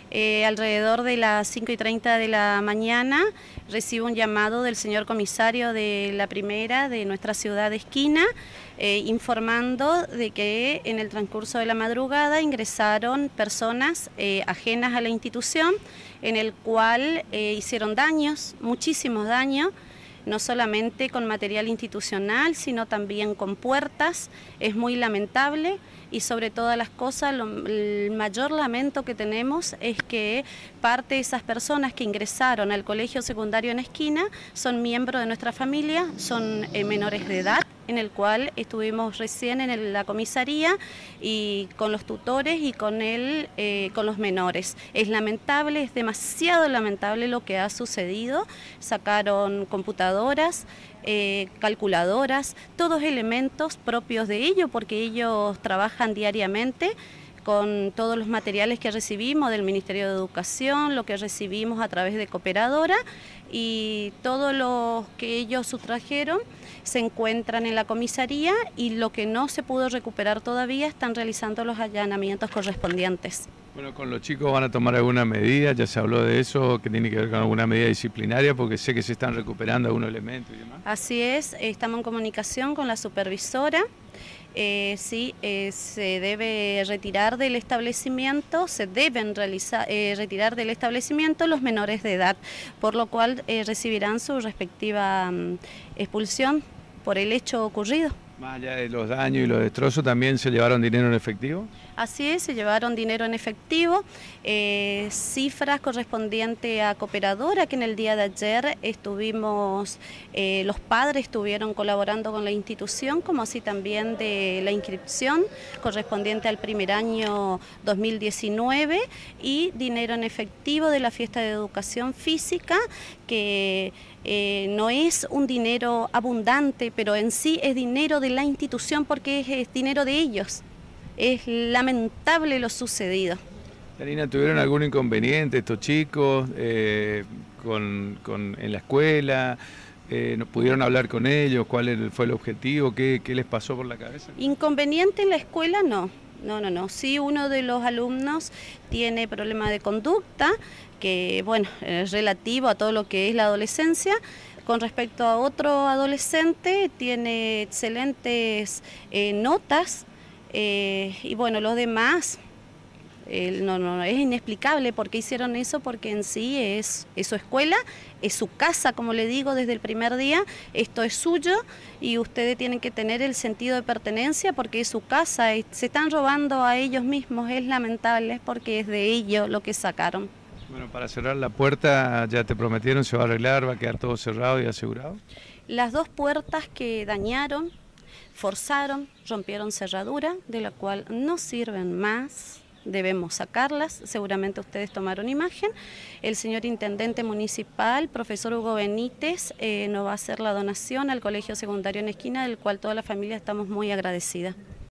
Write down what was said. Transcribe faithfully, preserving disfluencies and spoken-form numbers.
Eh, alrededor de las cinco y treinta de la mañana recibo un llamado del señor comisario de la primera de nuestra ciudad de Esquina, eh, informando de que en el transcurso de la madrugada ingresaron personas eh, ajenas a la institución, en el cual eh, hicieron daños, muchísimos daños, no solamente con material institucional, sino también con puertas. Es muy lamentable y sobre todas las cosas, lo, el mayor lamento que tenemos es que parte de esas personas que ingresaron al colegio secundario en Esquina son miembros de nuestra familia, son eh, menores de edad, en el cual estuvimos recién en el, la comisaría y con los tutores y con, el, eh, con los menores. Es lamentable, es demasiado lamentable lo que ha sucedido. Sacaron computadoras, eh, calculadoras, todos elementos propios de ellos, porque ellos trabajan diariamente con todos los materiales que recibimos del Ministerio de Educación, lo que recibimos a través de Cooperadora, y todo lo que ellos sustrajeron se encuentran en la comisaría, y lo que no se pudo recuperar todavía están realizando los allanamientos correspondientes. Bueno, con los chicos van a tomar alguna medida, ya se habló de eso, que tiene que ver con alguna medida disciplinaria, porque sé que se están recuperando algunos elementos y demás. Así es, estamos en comunicación con la supervisora. Eh, sí, eh, se debe retirar del establecimiento, se deben realizar, eh, retirar del establecimiento los menores de edad, por lo cual eh, recibirán su respectiva um, expulsión por el hecho ocurrido. Más allá de los daños y los destrozos, ¿también se llevaron dinero en efectivo? Así es, se llevaron dinero en efectivo, eh, cifras correspondientes a Cooperadora, que en el día de ayer estuvimos, eh, los padres estuvieron colaborando con la institución, como así también de la inscripción correspondiente al primer año dos mil diecinueve, y dinero en efectivo de la fiesta de educación física, que eh, no es un dinero abundante, pero en sí es dinero de la institución porque es, es dinero de ellos. Es lamentable lo sucedido. Karina, ¿tuvieron algún inconveniente estos chicos eh, con, con, en la escuela? Eh, ¿No pudieron hablar con ellos? ¿Cuál fue el objetivo? ¿Qué, qué les pasó por la cabeza? Inconveniente en la escuela no. No, no, no. Sí, uno de los alumnos tiene problemas de conducta, que bueno, es relativo a todo lo que es la adolescencia. Con respecto a otro adolescente, tiene excelentes eh, notas. Eh, y bueno, los demás, eh, no, no, es inexplicable por qué hicieron eso, porque en sí es, es su escuela, es su casa, como le digo desde el primer día, esto es suyo y ustedes tienen que tener el sentido de pertenencia porque es su casa, es, se están robando a ellos mismos, es lamentable porque es de ellos lo que sacaron. Bueno, para cerrar la puerta, ya te prometieron, se va a arreglar, va a quedar todo cerrado y asegurado. Las dos puertas que dañaron, forzaron, rompieron cerradura, de la cual no sirven más, debemos sacarlas, seguramente ustedes tomaron imagen. El señor Intendente Municipal, profesor Hugo Benítez, eh, nos va a hacer la donación al Colegio Secundario en Esquina, del cual toda la familia estamos muy agradecida.